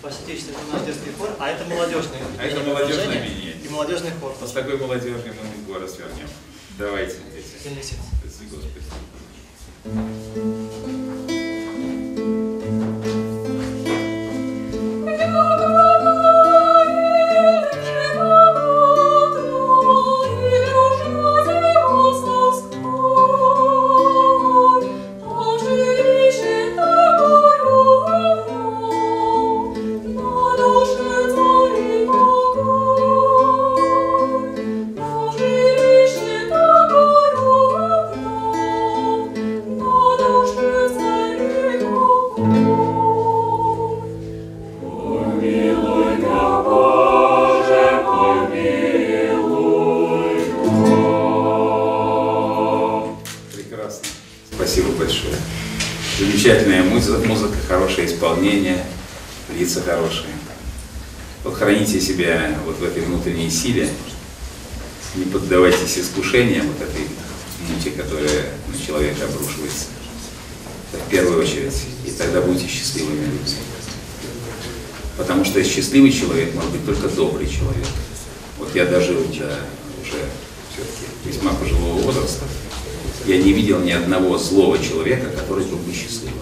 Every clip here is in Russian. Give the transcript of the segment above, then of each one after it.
посетительский детский хор, а это молодежный. А это молодежное объединение. И молодежный хор. С такой молодежью мы город свернем. Давайте. Спасибо. Господи. Спасибо большое. Замечательная музыка, хорошее исполнение, лица хорошие. Вот храните себя вот в этой внутренней силе, не поддавайтесь искушениям вот этой мути, которая на человека обрушивается. Это в первую очередь. И тогда будете счастливыми людьми. Потому что счастливый человек может быть только добрый человек. Вот я дожил до уже все-таки весьма пожилого возраста. Я не видел ни одного злого человека, который был бы счастливым.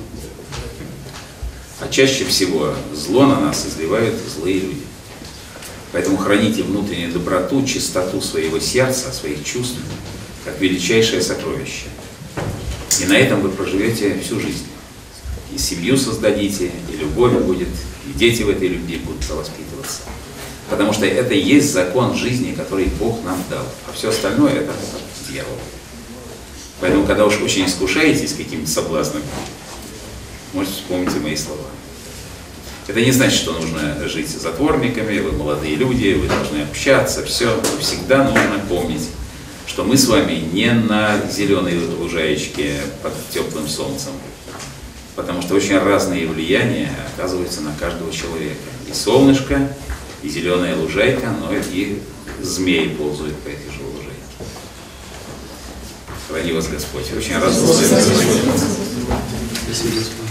А чаще всего зло на нас изливают злые люди. Поэтому храните внутреннюю доброту, чистоту своего сердца, своих чувств, как величайшее сокровище. И на этом вы проживете всю жизнь. И семью создадите, и любовь будет, и дети в этой любви будут воспитываться. Потому что это и есть закон жизни, который Бог нам дал. А все остальное это дьявол. Поэтому, когда уж очень искушаетесь каким-то соблазном, можете вспомнить мои слова. Это не значит, что нужно жить затворниками, вы молодые люди, вы должны общаться, все. Но всегда нужно помнить, что мы с вами не на зеленой лужаечке под теплым солнцем. Потому что очень разные влияния оказываются на каждого человека. И солнышко, и зеленая лужайка, но и змеи ползают по этой же лужайке. Храни вас Господь. Очень рад.